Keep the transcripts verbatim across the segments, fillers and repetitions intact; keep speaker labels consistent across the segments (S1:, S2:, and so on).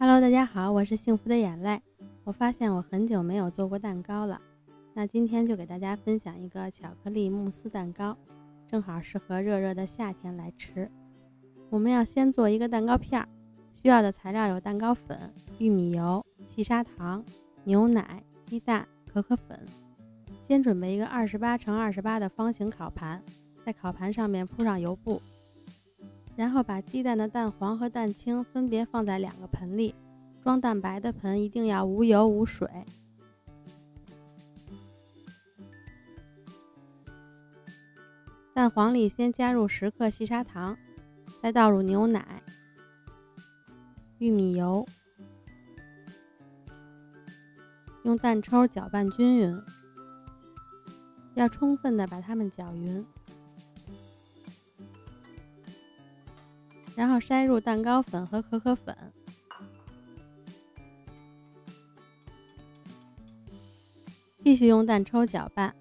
S1: Hello， 大家好，我是幸福的眼泪。我发现我很久没有做过蛋糕了，那今天就给大家分享一个巧克力慕斯蛋糕，正好适合热热的夏天来吃。我们要先做一个蛋糕片，需要的材料有蛋糕粉、玉米油、细砂糖、牛奶、鸡蛋、可可粉。先准备一个二十八乘二十八的方形烤盘，在烤盘上面铺上油布，然后把鸡蛋的蛋黄和蛋清分别放在两个盆里，装蛋白的盆一定要无油无水。蛋黄里先加入十克细砂糖，再倒入牛奶、玉米油，用蛋抽搅拌均匀，要充分的把它们搅匀，然后筛入蛋糕粉和可可粉，继续用蛋抽搅拌，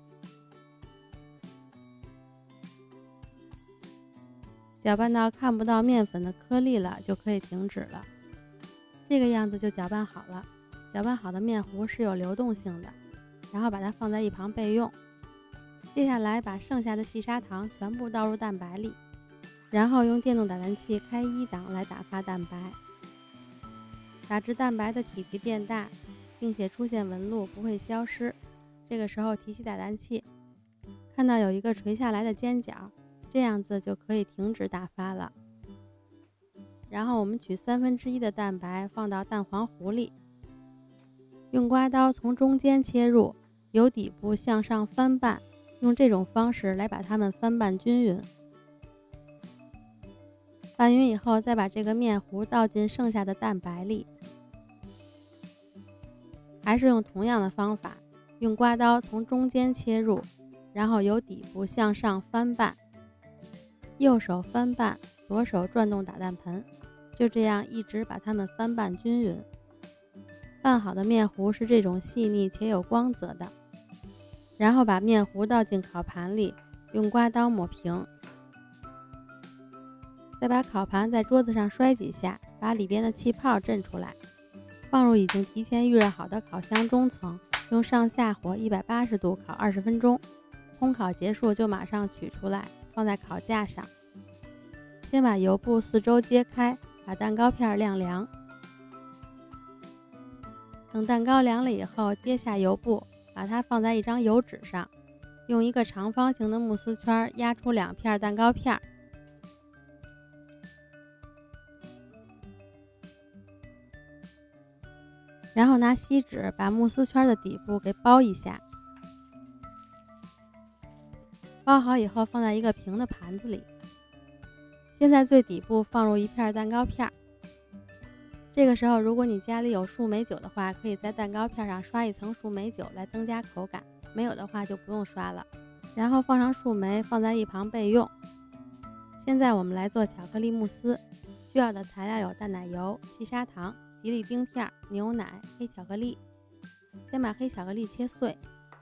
S1: 搅拌到看不到面粉的颗粒了，就可以停止了。这个样子就搅拌好了。搅拌好的面糊是有流动性的，然后把它放在一旁备用。接下来把剩下的细砂糖全部倒入蛋白里，然后用电动打蛋器开一档来打发蛋白，打至蛋白的体积变大，并且出现纹路不会消失。这个时候提起打蛋器，看到有一个垂下来的尖角，这样子就可以停止打发了。然后我们取三分之一的蛋白放到蛋黄糊里，用刮刀从中间切入，由底部向上翻拌，用这种方式来把它们翻拌均匀。拌匀以后，再把这个面糊倒进剩下的蛋白里，还是用同样的方法，用刮刀从中间切入，然后由底部向上翻拌，右手翻拌，左手转动打蛋盆，就这样一直把它们翻拌均匀。拌好的面糊是这种细腻且有光泽的，然后把面糊倒进烤盘里，用刮刀抹平，再把烤盘在桌子上摔几下，把里边的气泡震出来，放入已经提前预热好的烤箱中层，用上下火一百八十度烤二十分钟。烘烤结束就马上取出来，放在烤架上。先把油布四周揭开，把蛋糕片晾凉。等蛋糕凉了以后，揭下油布，把它放在一张油纸上，用一个长方形的慕斯圈压出两片蛋糕片，然后拿锡纸把慕斯圈的底部给包一下，包好以后放在一个平的盘子里。先在最底部放入一片蛋糕片，这个时候如果你家里有树莓酒的话，可以在蛋糕片上刷一层树莓酒来增加口感，没有的话就不用刷了。然后放上树莓，放在一旁备用。现在我们来做巧克力慕斯，需要的材料有淡奶油、细砂糖、吉利丁片、牛奶、黑巧克力。先把黑巧克力切碎，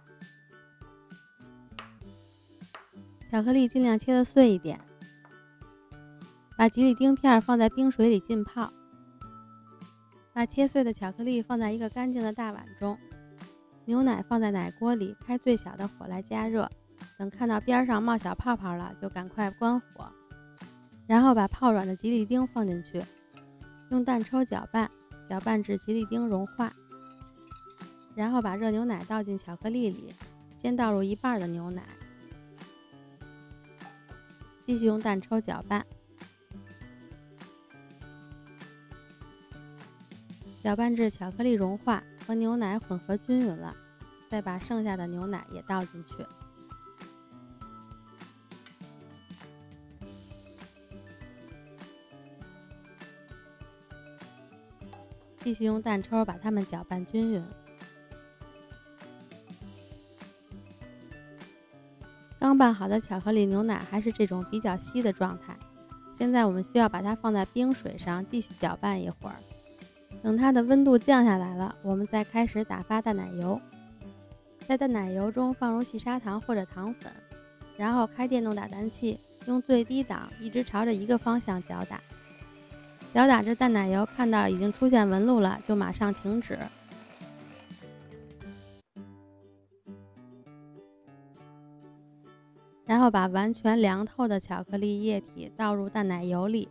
S1: 巧克力尽量切得碎一点。把吉利丁片放在冰水里浸泡，把切碎的巧克力放在一个干净的大碗中，牛奶放在奶锅里，开最小的火来加热，等看到边上冒小泡泡了，就赶快关火，然后把泡软的吉利丁放进去，用蛋抽搅拌，搅拌至吉利丁融化，然后把热牛奶倒进巧克力里，先倒入一半的牛奶，继续用蛋抽搅拌，搅拌至巧克力融化和牛奶混合均匀了，再把剩下的牛奶也倒进去。继续用蛋抽把它们搅拌均匀。刚拌好的巧克力牛奶还是这种比较稀的状态，现在我们需要把它放在冰水上继续搅拌一会儿。等它的温度降下来了，我们再开始打发淡奶油，在淡奶油中放入细砂糖或者糖粉，然后开电动打蛋器，用最低档一直朝着一个方向搅打。 搅打着淡奶油，看到已经出现纹路了，就马上停止。然后把完全凉透的巧克力液体倒入淡奶油里，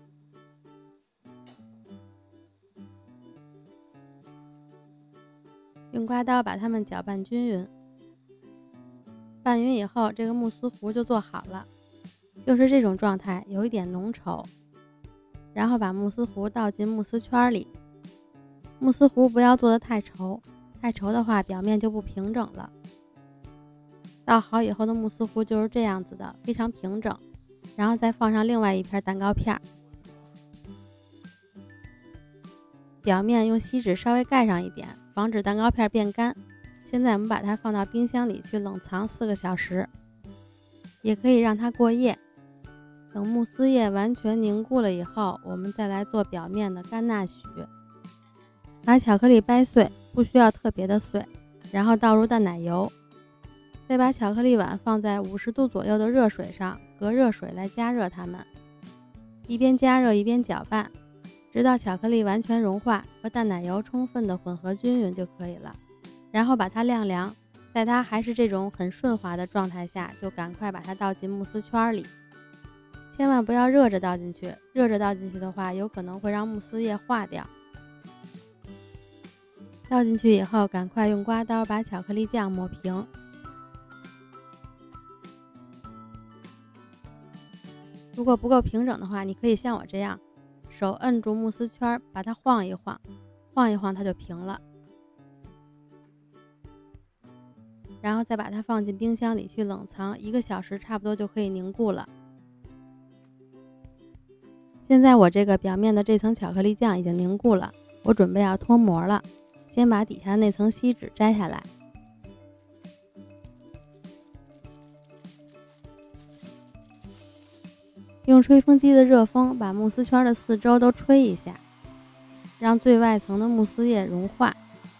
S1: 用刮刀把它们搅拌均匀。拌匀以后，这个慕斯糊就做好了，就是这种状态，有一点浓稠。然后把慕斯糊倒进慕斯圈里，慕斯糊不要做得太稠，太稠的话表面就不平整了。倒好以后的慕斯糊就是这样子的，非常平整。然后再放上另外一片蛋糕片，表面用锡纸稍微盖上一点，防止蛋糕片变干。现在我们把它放到冰箱里去冷藏四个小时，也可以让它过夜。等慕斯液完全凝固了以后，我们再来做表面的甘纳许。把巧克力掰碎，不需要特别的碎，然后倒入淡奶油，再把巧克力碗放在五十度左右的热水上，隔热水来加热它们。一边加热一边搅拌，直到巧克力完全融化和淡奶油充分的混合均匀就可以了。然后把它晾凉，在它还是这种很顺滑的状态下，就赶快把它倒进慕斯圈里。千万不要热着倒进去，热着倒进去的话，有可能会让慕斯液化掉。倒进去以后，赶快用刮刀把巧克力酱抹平。如果不够平整的话，你可以像我这样，手摁住慕斯圈，把它晃一晃，晃一晃它就平了。然后再把它放进冰箱里去冷藏，一个小时差不多就可以凝固了。现在我这个表面的这层巧克力酱已经凝固了，我准备要脱模了。先把底下的那层锡纸摘下来，用吹风机的热风把慕斯圈的四周都吹一下，让最外层的慕斯液融化。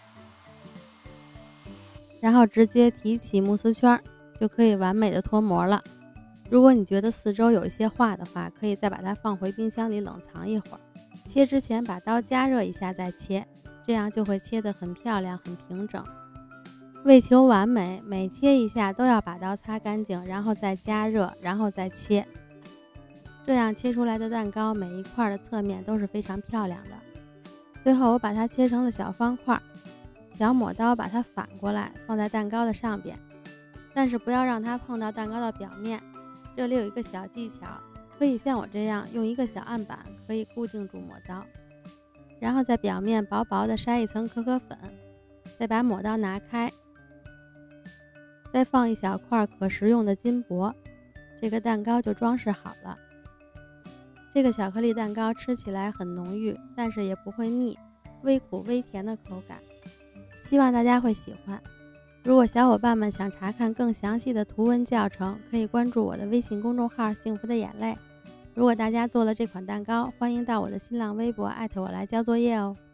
S1: 然后直接提起慕斯圈，就可以完美的脱模了。如果你觉得四周有一些化的话，可以再把它放回冰箱里冷藏一会儿。切之前把刀加热一下再切，这样就会切得很漂亮很平整。为求完美，每切一下都要把刀擦干净，然后再加热，然后再切。这样切出来的蛋糕每一块的侧面都是非常漂亮的。最后我把它切成了小方块，小抹刀把它反过来放在蛋糕的上边，但是不要让它碰到蛋糕的表面。这里有一个小技巧，可以像我这样用一个小案板可以固定住抹刀，然后在表面薄薄的筛一层可可粉，再把抹刀拿开，再放一小块可食用的金箔，这个蛋糕就装饰好了。这个巧克力蛋糕吃起来很浓郁，但是也不会腻，微苦微甜的口感，希望大家会喜欢。如果小伙伴们想查看更详细的图文教程，可以关注我的微信公众号幸福的眼泪。如果大家做了这款蛋糕，欢迎到我的新浪微博艾特我来交作业哦。